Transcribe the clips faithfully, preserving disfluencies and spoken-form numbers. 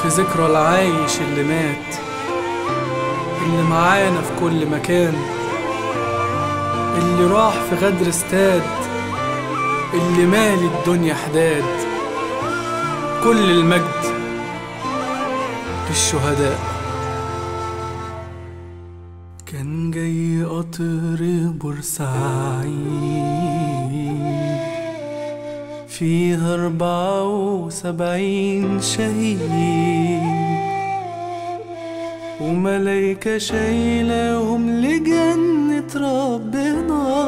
في ذكرى العايش اللي مات، اللي معانا في كل مكان، اللي راح في غدر استاد، اللي مالي الدنيا حداد. كل المجد للشهداء. كان جاي قطر بورسعيد فيها أربعة وسبعين شهيد، وملايكة شايلاهم لجنة ربنا.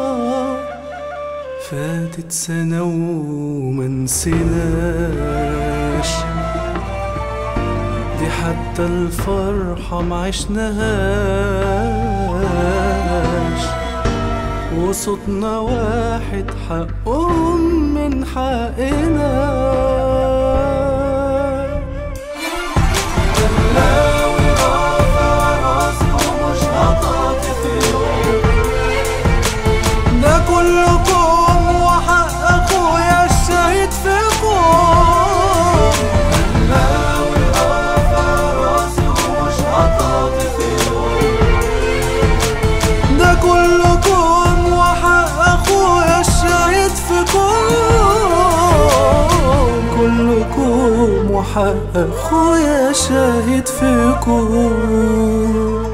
فاتت سنة ومنسناش دي، حتى الفرحة معشناهاش، وصوتنا واحد حقهم من حقنا. وحق أخويا شاهد فيكم.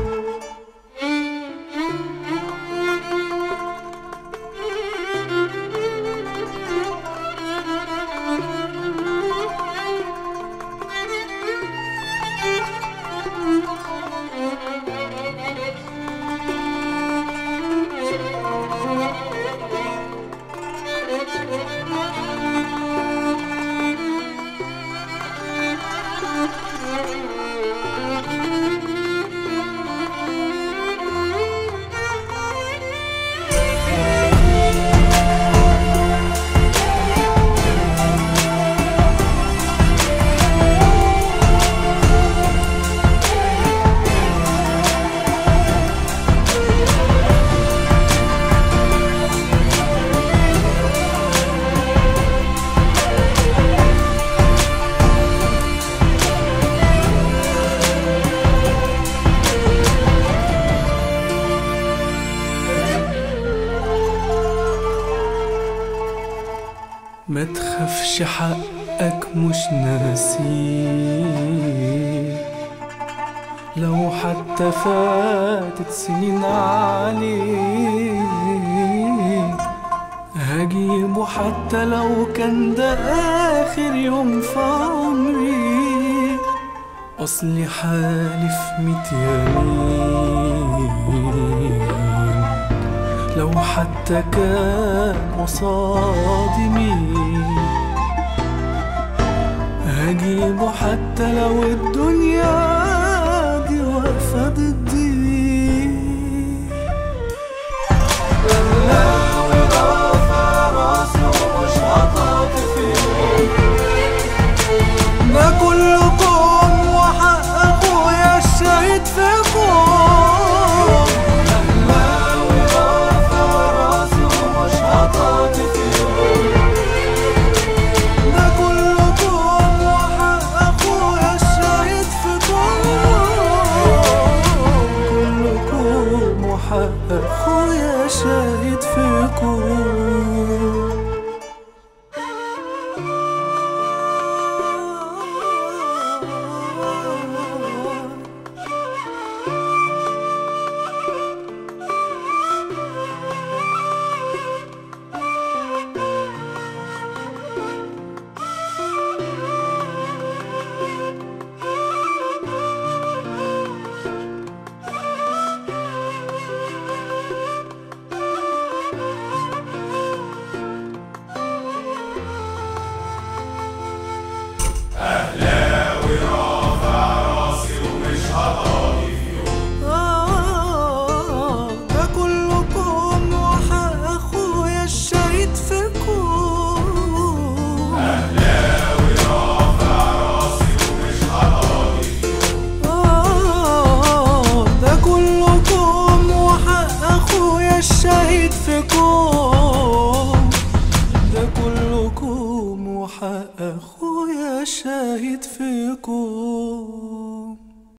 ما تخافش حقك مش ناسيه، لو حتى فاتت سنين عليك هجيبه، حتى لو كان ده آخر يوم في عمري. أصلي حالف ميت يمين، لو حتى كان قصادي مين هجيبه، حتى لو الدنيا دي واقفة ضدي. غلاوي رافع راسي ومش هطاطي في يوم، ده كلكم وحق أخويا الشهيد فيكم. في الكون.